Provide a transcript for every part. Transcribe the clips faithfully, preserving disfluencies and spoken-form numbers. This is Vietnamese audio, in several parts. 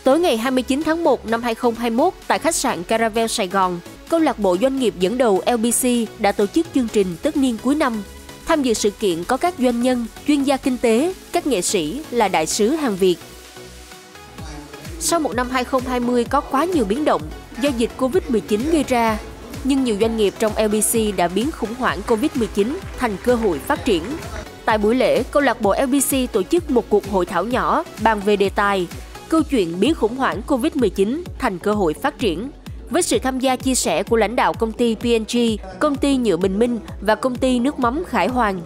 Tối ngày hai mươi chín tháng một năm hai nghìn không trăm hai mươi mốt, tại khách sạn Caravel Sài Gòn, câu lạc bộ doanh nghiệp dẫn đầu L B C đã tổ chức chương trình tất niên cuối năm. Tham dự sự kiện có các doanh nhân, chuyên gia kinh tế, các nghệ sĩ là đại sứ hàng Việt. Sau một năm hai nghìn không trăm hai mươi có quá nhiều biến động do dịch Covid mười chín gây ra, nhưng nhiều doanh nghiệp trong L B C đã biến khủng hoảng Covid mười chín thành cơ hội phát triển. Tại buổi lễ, câu lạc bộ L B C tổ chức một cuộc hội thảo nhỏ bàn về đề tài câu chuyện biến khủng hoảng Covid mười chín thành cơ hội phát triển, với sự tham gia chia sẻ của lãnh đạo công ty P and G, công ty nhựa Bình Minh và công ty nước mắm Khải Hoàn.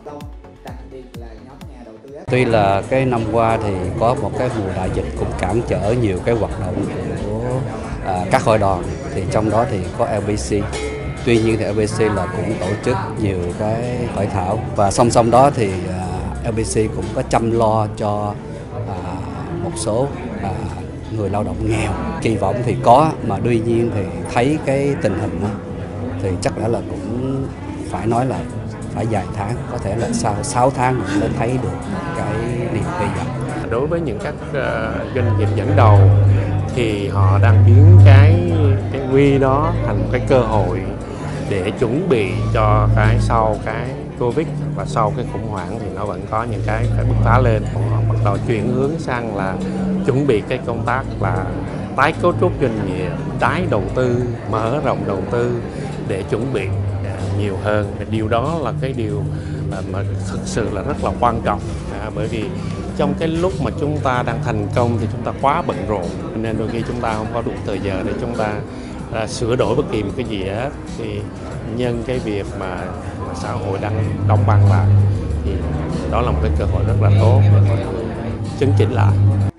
Tuy là cái năm qua thì có một cái mùa đại dịch cũng cản trở nhiều cái hoạt động của à, các hội đoàn, thì trong đó thì có L B C. Tuy nhiên thì L B C là cũng tổ chức nhiều cái hội thảo, và song song đó thì à, L B C cũng có chăm lo cho à, một số à, người lao động nghèo. Kỳ vọng thì có, mà tuy nhiên thì thấy cái tình hình đó, thì chắc đã là cũng phải nói là phải vài tháng, có thể là sau sáu tháng mình mới thấy được cái niềm hy vọng. Đối với những các uh, doanh nghiệp dẫn đầu thì họ đang biến cái cái nguy đó thành một cái cơ hội để chuẩn bị cho cái sau cái Covid và sau cái khủng hoảng, thì nó vẫn có những cái phải bứt phá lên. Họ bắt đầu chuyển hướng sang là chuẩn bị cái công tác là tái cấu trúc doanh nghiệp, tái đầu tư, mở rộng đầu tư để chuẩn bị nhiều hơn. Điều đó là cái điều mà, mà thực sự là rất là quan trọng, à, bởi vì trong cái lúc mà chúng ta đang thành công thì chúng ta quá bận rộn, nên đôi khi chúng ta không có đủ thời giờ để chúng ta à, sửa đổi bất kỳ một cái gì hết. Thì nhân cái việc mà, mà xã hội đang đóng băng lại thì đó là một cái cơ hội rất là tốt để mọi người chấn chỉnh lại.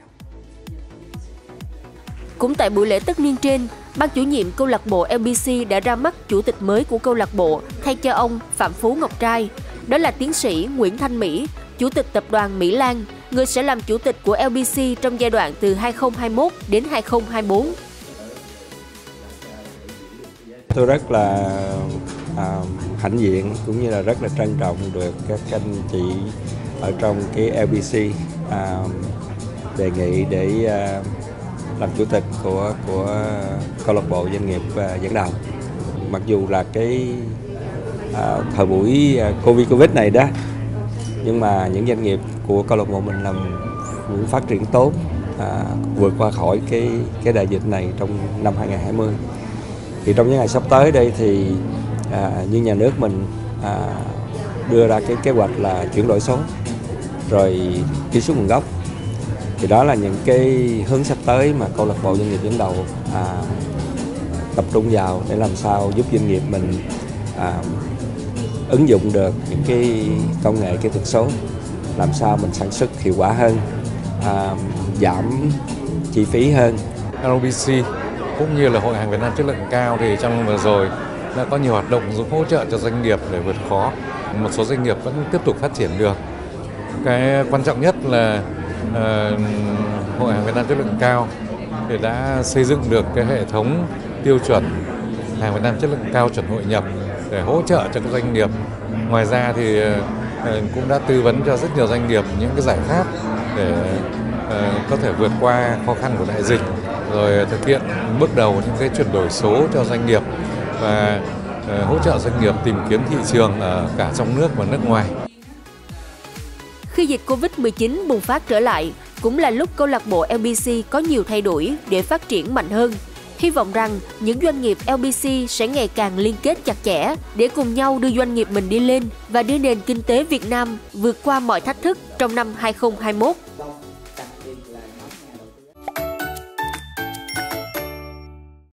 Cũng tại buổi lễ tất niên trên, ban chủ nhiệm câu lạc bộ L B C đã ra mắt chủ tịch mới của câu lạc bộ thay cho ông Phạm Phú Ngọc Trai. Đó là tiến sĩ Nguyễn Thanh Mỹ, chủ tịch tập đoàn Mỹ Lan, người sẽ làm chủ tịch của L B C trong giai đoạn từ hai nghìn không trăm hai mươi mốt đến hai nghìn không trăm hai mươi tư. Tôi rất là à, hãnh diện cũng như là rất là trân trọng được các anh chị ở trong cái L B C à, đề nghị để à, làm chủ tịch của của câu lạc bộ doanh nghiệp uh, dẫn đầu. Mặc dù là cái uh, thời buổi uh, Covid Covid này đó, nhưng mà những doanh nghiệp của câu lạc bộ mình làm vẫn phát triển tốt, uh, vượt qua khỏi cái cái đại dịch này trong năm hai nghìn không trăm hai mươi. Thì trong những ngày sắp tới đây thì uh, như nhà nước mình uh, đưa ra cái kế hoạch là chuyển đổi số, rồi truy xuất nguồn gốc. Thì đó là những cái hướng sắp tới mà câu lạc bộ doanh nghiệp dẫn đầu à, tập trung vào để làm sao giúp doanh nghiệp mình à, ứng dụng được những cái công nghệ kỹ thuật số, làm sao mình sản xuất hiệu quả hơn, à, giảm chi phí hơn. L B C cũng như là Hội hàng Việt Nam chất lượng cao thì trong vừa rồi đã có nhiều hoạt động giúp hỗ trợ cho doanh nghiệp để vượt khó. Một số doanh nghiệp vẫn tiếp tục phát triển được. Cái quan trọng nhất là Uh, Hội hàng Việt Nam chất lượng cao thì đã xây dựng được cái hệ thống tiêu chuẩn hàng Việt Nam chất lượng cao chuẩn hội nhập để hỗ trợ cho các doanh nghiệp. Ngoài ra thì uh, cũng đã tư vấn cho rất nhiều doanh nghiệp những cái giải pháp để uh, có thể vượt qua khó khăn của đại dịch, rồi thực hiện bước đầu những cái chuyển đổi số cho doanh nghiệp và uh, hỗ trợ doanh nghiệp tìm kiếm thị trường ở cả trong nước và nước ngoài. Khi dịch Covid mười chín bùng phát trở lại, cũng là lúc câu lạc bộ L B C có nhiều thay đổi để phát triển mạnh hơn. Hy vọng rằng những doanh nghiệp L B C sẽ ngày càng liên kết chặt chẽ để cùng nhau đưa doanh nghiệp mình đi lên và đưa nền kinh tế Việt Nam vượt qua mọi thách thức trong năm hai nghìn không trăm hai mươi mốt.